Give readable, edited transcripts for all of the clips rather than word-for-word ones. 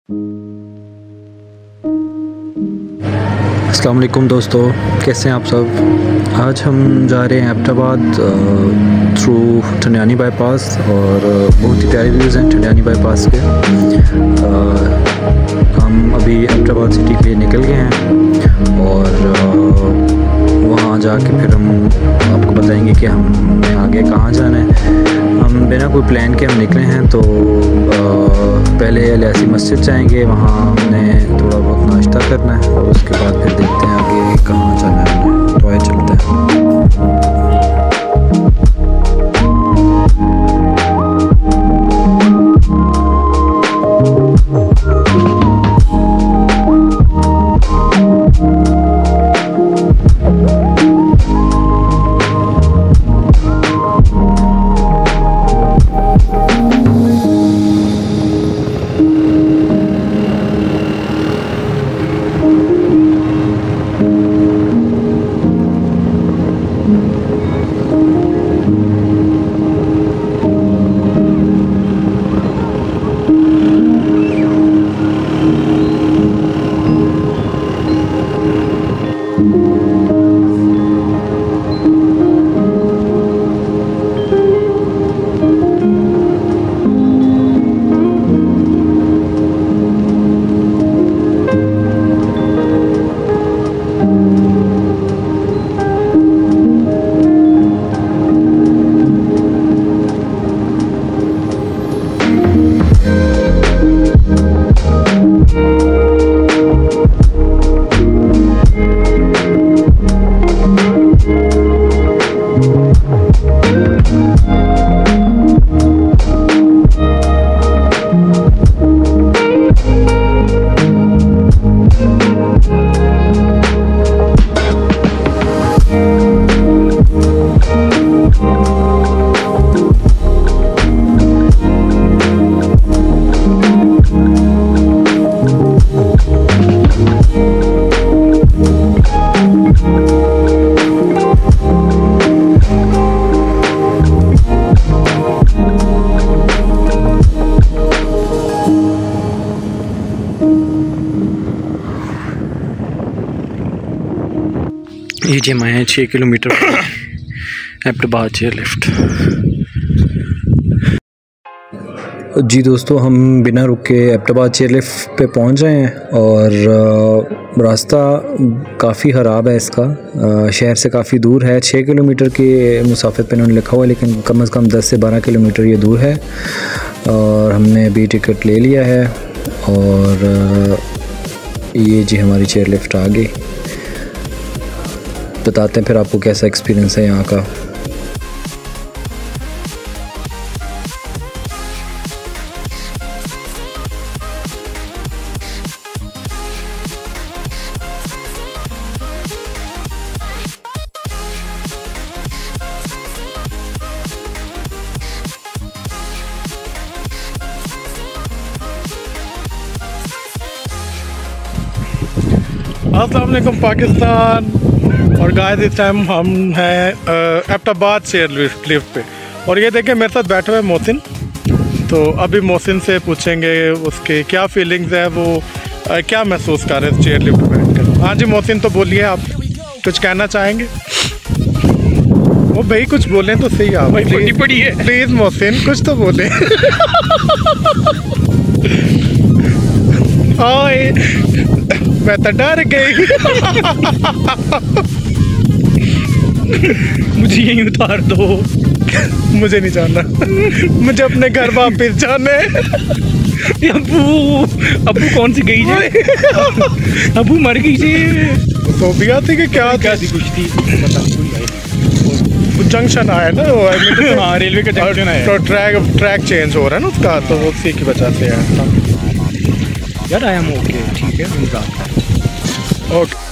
अस्सलाम वालेकुम दोस्तों, कैसे हैं आप सब। आज हम जा रहे हैं एबटाबाद थ्रू ठंडियानी बाईपास और बहुत ही प्यारे व्यूज़ हैं ठंडियानी बाईपास के। हम अभी एबटाबाद सिटी के लिए निकल गए हैं और वहाँ जाके फिर हम आपको बताएंगे कि हमने आगे कहाँ जाना है। हम बिना कोई प्लान के हम निकले हैं, तो पहले अलियासी मस्जिद जाएंगे, वहाँ हमने थोड़ा बहुत नाश्ता करना है और उसके बाद फिर देखते हैं आगे कहाँ जाना है हमने। तो आए चलते हैं। ये जी हम आए हैं 6 किलोमीटर एबटाबाद चेयर लिफ्ट। जी दोस्तों, हम बिना रुके एबटाबाद चेयर लिफ्ट पे पहुंच रहे हैं और रास्ता काफ़ी ख़राब है इसका। शहर से काफ़ी दूर है, 6 किलोमीटर के मुसाफिर पे उन्होंने लिखा हुआ है, लेकिन कम से कम 10 से 12 किलोमीटर ये दूर है। और हमने अभी टिकट ले लिया है और ये जी हमारी चेयर लिफ्ट आ गई। बताते हैं फिर आपको कैसा एक्सपीरियंस है यहाँ का। अस्सलाम वालेकुम पाकिस्तान। और गाइस इस टाइम हम हैं एबटाबाद चेयर लिफ्ट पे और ये देखें मेरे साथ बैठा हुआ है मोहसिन। तो अभी मोहसिन से पूछेंगे उसके क्या फीलिंग्स है, वो क्या महसूस कर रहे हैं चेयर लिफ्ट पे बैठकर। हाँ जी मोहसिन, तो बोलिए, आप कुछ कहना चाहेंगे? वो भाई कुछ बोलें तो सही आप। भाई पड़ी है, प्लीज़ मोहसिन कुछ तो बोलें। ओए मैं तो डर गई। मुझे यहीं उतार दो। मुझे नहीं जाना, मुझे अपने घर वापस जाना है। अबू अबू कौन सी गई है? अबू मर गई थी। तो भी आती कि क्या थी कुछ थी, जंक्शन आया ना वो। हाँ, रेलवे का जंक्शन है तो ट्रैक चेंज हो रहा है ना उसका, तो उसी की वजह से है यार। आई एम ओके, ठीक है, ओके।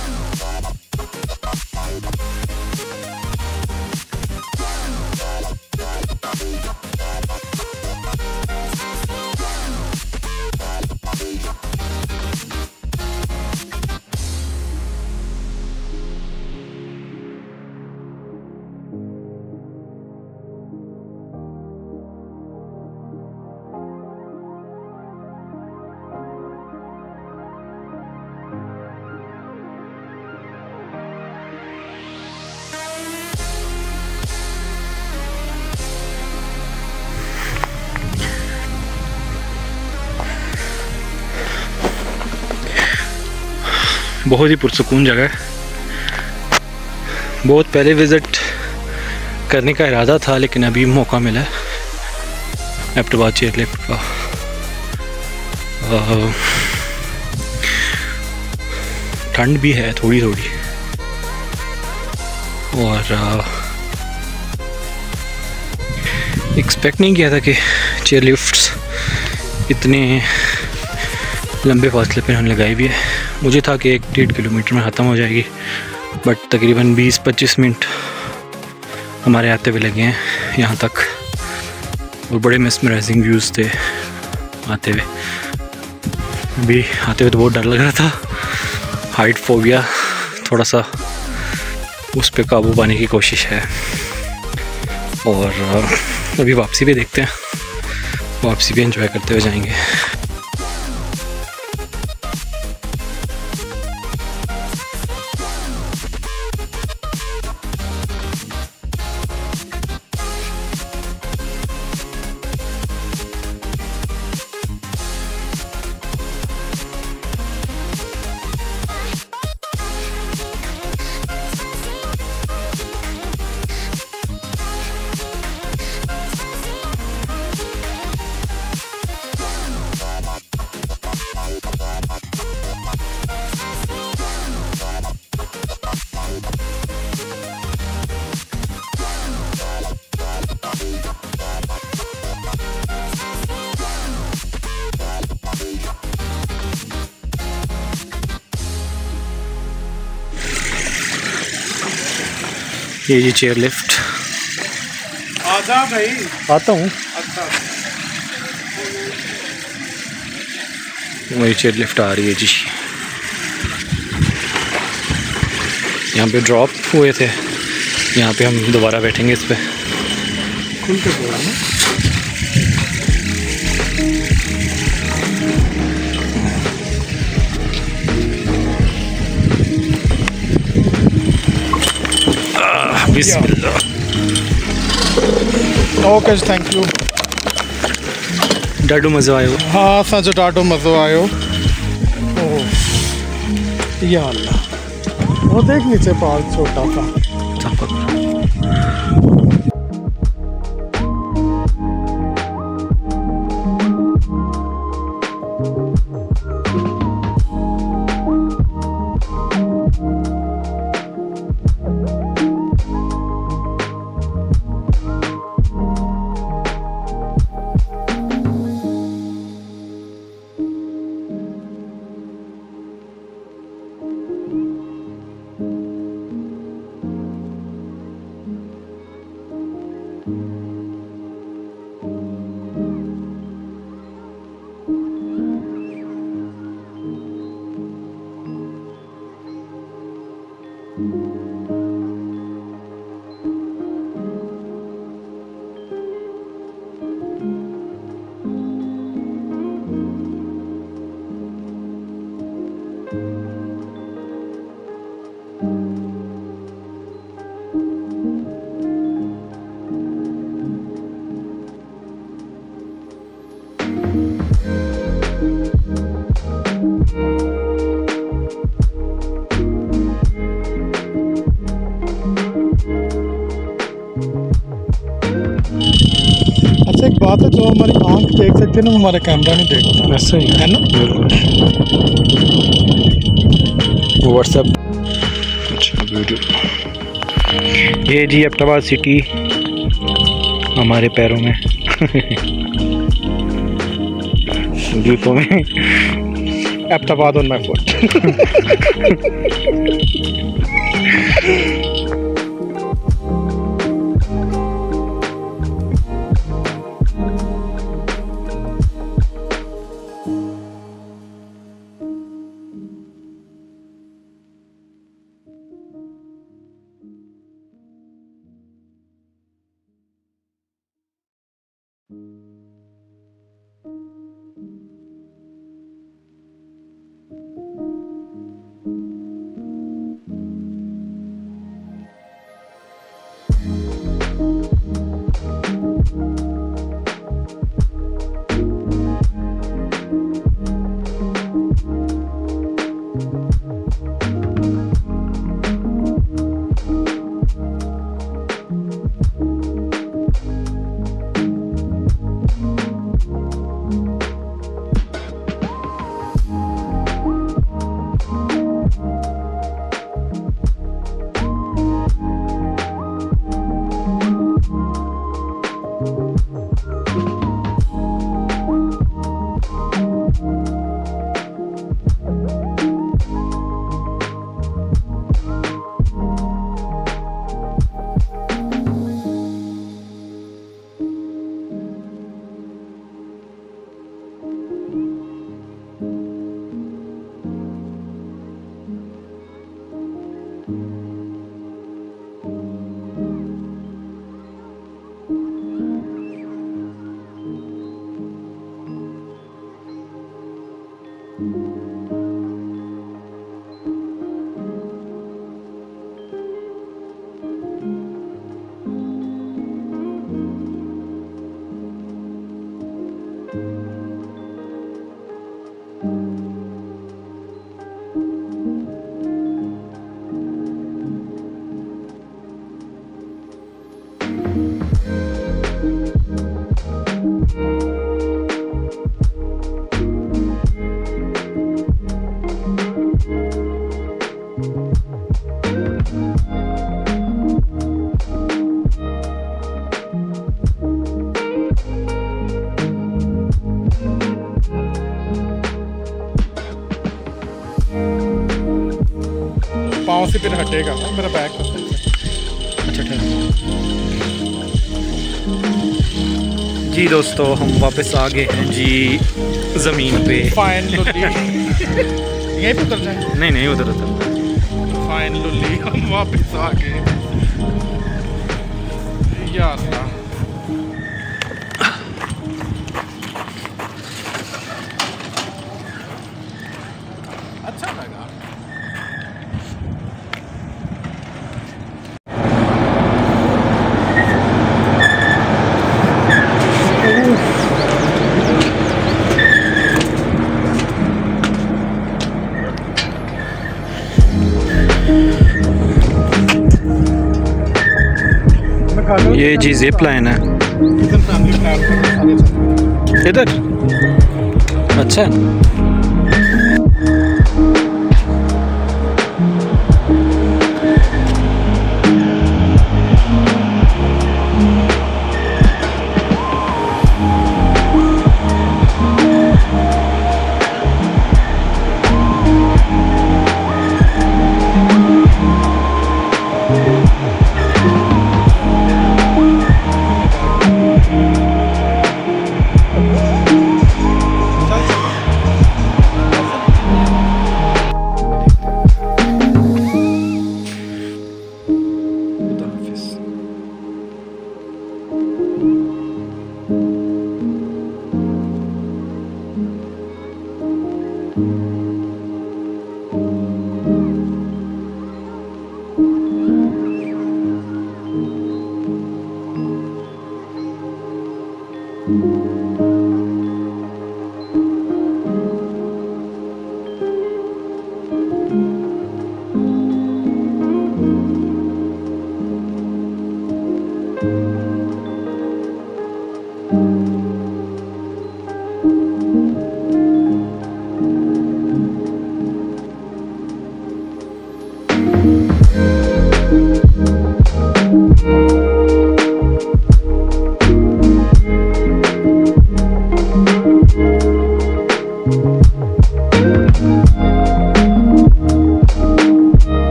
बहुत ही पुरसुकून जगह है। बहुत पहले विज़िट करने का इरादा था, लेकिन अभी मौका मिला है एबटाबाद चेयरलिफ्ट का। ठंड भी है थोड़ी थोड़ी, और एक्सपेक्ट नहीं किया था कि चेयरलिफ्ट्स इतने लंबे फासले पे हमने लगाई भी है। मुझे था कि 1-1.5 किलोमीटर में ख़त्म हो जाएगी, बट तकरीबन 20-25 मिनट हमारे आते हुए लगे हैं यहाँ तक, और बड़े मेस्मराइजिंग व्यूज़ थे आते हुए। अभी आते हुए तो बहुत डर लग रहा था, हाइट फोबिया, थोड़ा सा उस पर काबू पाने की कोशिश है। और अभी वापसी भी देखते हैं, वापसी भी एंजॉय करते हुए जाएंगे। ये जी चेयर लिफ्ट। आजा भाई। आता हूँ। अच्छा। वही चेयर लिफ्ट आ रही है जी। यहाँ पे ड्रॉप हुए थे, यहाँ पे हम दोबारा बैठेंगे इस पे। खुल के बोला ना। बिस्मिल्लाह। Okay, thank you. ॾाढो मज़ो आयो। हाँ, असांजो ॾाढो मज़ो आयो। ओह या अल्लाह, वो देख नीचे पाल छोटा सा। एक बात है, जो हमारी आंख देख सकती है ना, हमारा कैमरा नहीं देखता। ऐसा ही है ना। वो व्हाट्सएप। अच्छा वीडियो। ये जी एबटाबाद सिटी हमारे पैरों में जूतों में। Abbottabad on my foot. पाँव से फिर हटेगा ना मेरा बैग। अच्छा ठीक। जी दोस्तों हम वापस आ गए हैं जी ज़मीन पे। फाइनली यहीं पे उतर जाए? नहीं नहीं उधर उधर। फाइनली हम वापस आ गए यार। अच्छा लगा। ये जी जिप लाइन है इधर। अच्छा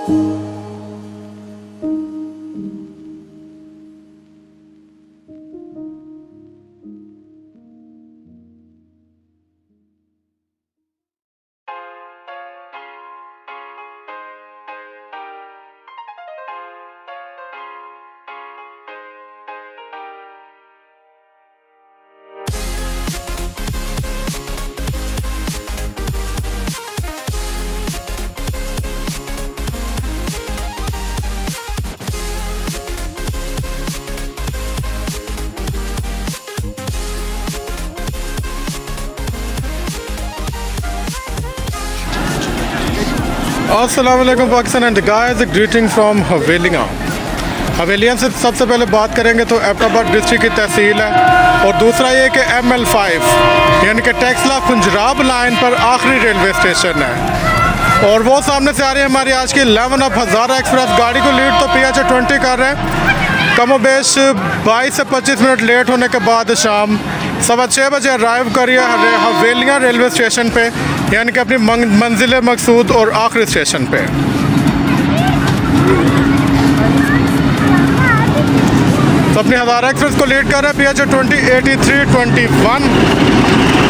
अस्सलाम वालेकुम Pakistan and guys, greeting from Havelian. Havelian से सबसे पहले बात करेंगे तो एबटाबाद डिस्ट्रिक्ट की तहसील है, और दूसरा ये कि ML5 यानी कि टेक्सला पंजाब लाइन पर आखिरी रेलवे स्टेशन है। और वो सामने से आ रही है हमारी आज की 11 अप हज़ारा एक्सप्रेस। गाड़ी को लीड तो PH20 कर रहे हैं। कमोबेश 22 से 25 मिनट लेट होने के बाद शाम 6:15 बजे अराइव करिए हवेलियाँ रेलवे स्टेशन पे, यानी कि अपनी मंजिल मकसूद और आखिरी स्टेशन पे। तो अपनी हज़ारा एक्सप्रेस को लीड कर रहे हैं PH20 8321।